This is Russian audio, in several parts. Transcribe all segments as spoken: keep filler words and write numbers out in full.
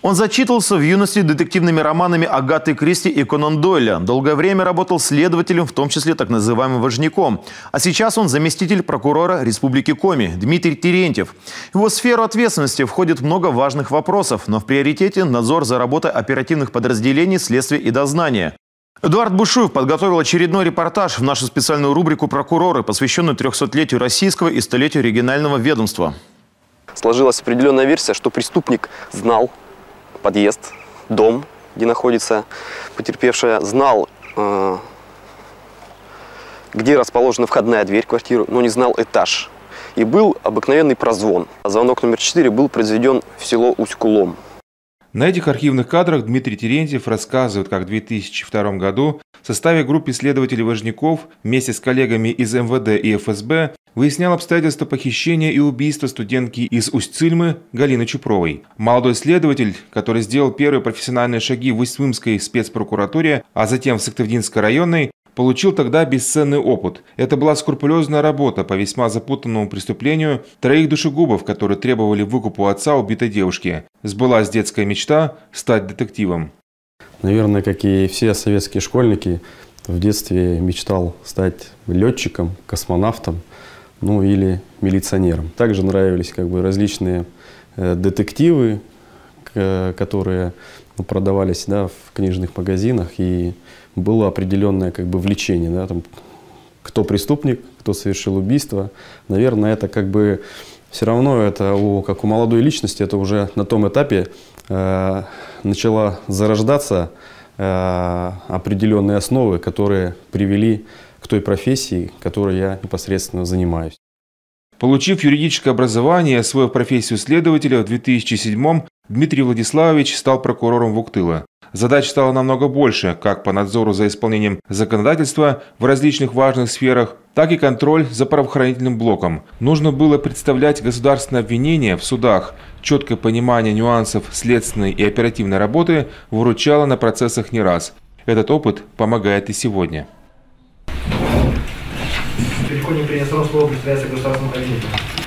Он зачитывался в юности детективными романами Агаты Кристи и Конан Дойля. Долгое время работал следователем, в том числе так называемым важняком. А сейчас он заместитель прокурора Республики Коми Дмитрий Терентьев. В его сферу ответственности входит много важных вопросов, но в приоритете надзор за работой оперативных подразделений следствия и дознания. Эдуард Бушуев подготовил очередной репортаж в нашу специальную рубрику «Прокуроры», посвященную трехсотлетию российского и столетию регионального ведомства. Сложилась определенная версия, что преступник знал подъезд, дом, где находится потерпевшая, знал, э, где расположена входная дверь квартиры, но не знал этаж. И был обыкновенный прозвон. Звонок номер четыре был произведен в село Усть-Кулом. На этих архивных кадрах Дмитрий Терентьев рассказывает, как в две тысячи втором году в составе группы следователей-важняков вместе с коллегами из эм вэ дэ и эф эс бэ выяснял обстоятельства похищения и убийства студентки из Усть-Цильмы Галины Чупровой. Молодой следователь, который сделал первые профессиональные шаги в Усть-Цимской спецпрокуратуре, а затем в Сыктывдинской районной, получил тогда бесценный опыт. Это была скрупулезная работа по весьма запутанному преступлению троих душегубов, которые требовали выкупа у отца убитой девушки. Сбылась детская мечта стать детективом. Наверное, как и все советские школьники, в детстве мечтал стать летчиком, космонавтом, ну или милиционером. Также нравились как бы различные э, детективы, к, которые ну, продавались, да, в книжных магазинах, и было определенное как бы влечение, да, там, кто преступник, кто совершил убийство. Наверное, это как бы все равно, это у, как у молодой личности, это уже на том этапе э, начала зарождаться э, определенные основы, которые привели к той профессии, которой я непосредственно занимаюсь. Получив юридическое образование и освоив профессию следователя, в две тысячи седьмом Дмитрий Владиславович стал прокурором Вуктыла. Задач стало намного больше, как по надзору за исполнением законодательства в различных важных сферах, так и контроль за правоохранительным блоком. Нужно было представлять государственное обвинение в судах. Четкое понимание нюансов следственной и оперативной работы выручало на процессах не раз. Этот опыт помогает и сегодня. Далеко не принесено слово представляется государственным обвинителем.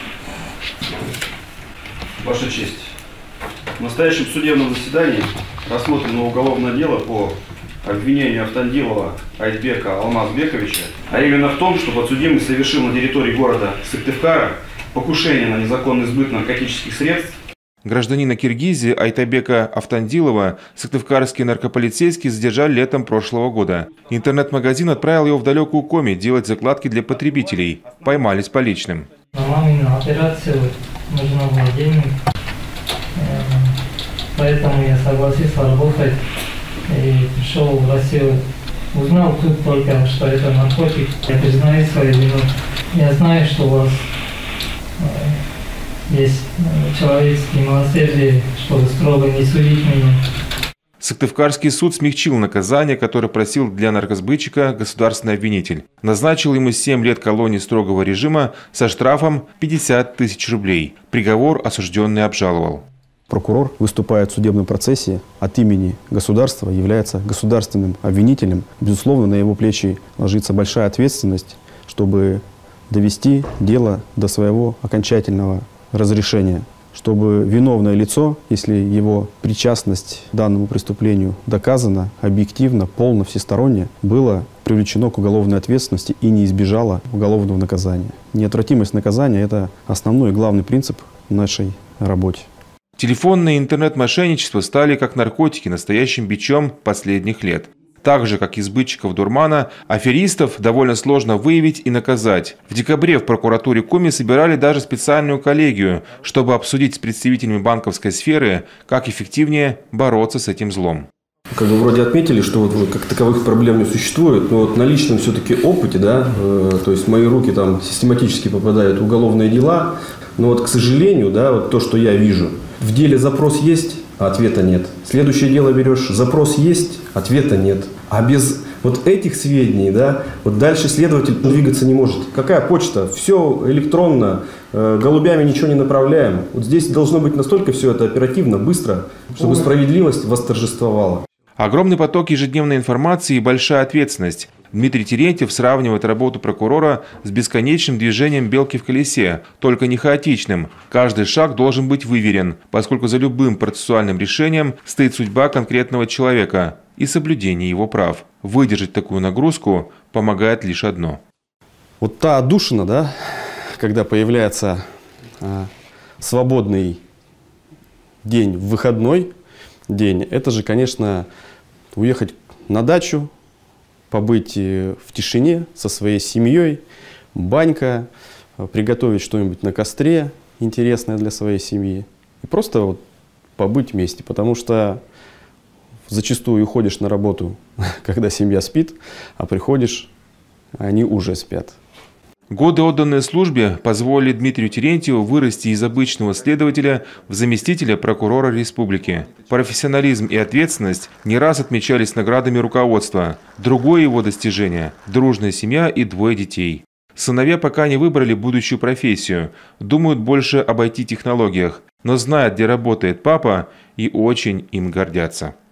Ваша честь, в настоящем судебном заседании рассмотрено уголовное дело по обвинению Автандилова Айтбека Алмазбековича, а именно в том, что подсудимый совершил на территории города Сыктывкара покушение на незаконный сбыт наркотических средств. Гражданина Киргизии Айтабека Автандилова сыктывкарские наркополицейские задержали летом прошлого года. Интернет-магазин отправил его в далекую Коми делать закладки для потребителей. Поймали с поличным. На мамину операцию нужно было денег, поэтому я согласился работать и пришел в Россию. Узнал тут только, что это наркотик. Я признаю свою вину. Я знаю, что у вас есть человеческие милосердие, чтобы строго не судить меня. Сыктывкарский суд смягчил наказание, которое просил для наркосбытчика государственный обвинитель. Назначил ему семь лет колонии строгого режима со штрафом пятьдесят тысяч рублей. Приговор осужденный обжаловал. Прокурор выступает в судебном процессе от имени государства, является государственным обвинителем. Безусловно, на его плечи ложится большая ответственность, чтобы довести дело до своего окончательного разрешения, чтобы виновное лицо, если его причастность к данному преступлению доказана объективно, полно, всесторонне, было привлечено к уголовной ответственности и не избежало уголовного наказания. Неотвратимость наказания – это основной и главный принцип в нашей работе. Телефонное и интернет-мошенничество стали, как наркотики, настоящим бичом последних лет. Так же, как и сбытчиков дурмана, аферистов довольно сложно выявить и наказать. В декабре в прокуратуре Коми собирали даже специальную коллегию, чтобы обсудить с представителями банковской сферы, как эффективнее бороться с этим злом. Как бы вроде отметили, что вот как таковых проблем не существует, но вот на личном все-таки опыте, да, э, то есть в мои руки там систематически попадают уголовные дела, но вот, к сожалению, да, вот то, что я вижу, в деле запрос есть, а ответа нет. Следующее дело берешь, запрос есть, ответа нет. А без вот этих сведений, да, вот дальше следователь двигаться не может. Какая почта? Все электронно, э, голубями ничего не направляем. Вот здесь должно быть настолько все это оперативно, быстро, чтобы справедливость восторжествовала. Огромный поток ежедневной информации и большая ответственность. Дмитрий Терентьев сравнивает работу прокурора с бесконечным движением белки в колесе, только не хаотичным. Каждый шаг должен быть выверен, поскольку за любым процессуальным решением стоит судьба конкретного человека и соблюдение его прав. Выдержать такую нагрузку помогает лишь одно. Вот та отдушина, да, когда появляется а, свободный день, выходной день, это же, конечно, уехать на дачу, побыть в тишине со своей семьей, банька, приготовить что-нибудь на костре интересное для своей семьи и просто вот побыть вместе, потому что зачастую уходишь на работу, когда семья спит, а приходишь, они уже спят. Годы, отданные службе, позволили Дмитрию Терентьеву вырасти из обычного следователя в заместителя прокурора республики. Профессионализм и ответственность не раз отмечались наградами руководства. Другое его достижение – дружная семья и двое детей. Сыновья пока не выбрали будущую профессию, думают больше об ай ти-технологиях, но знают, где работает папа, и очень им гордятся.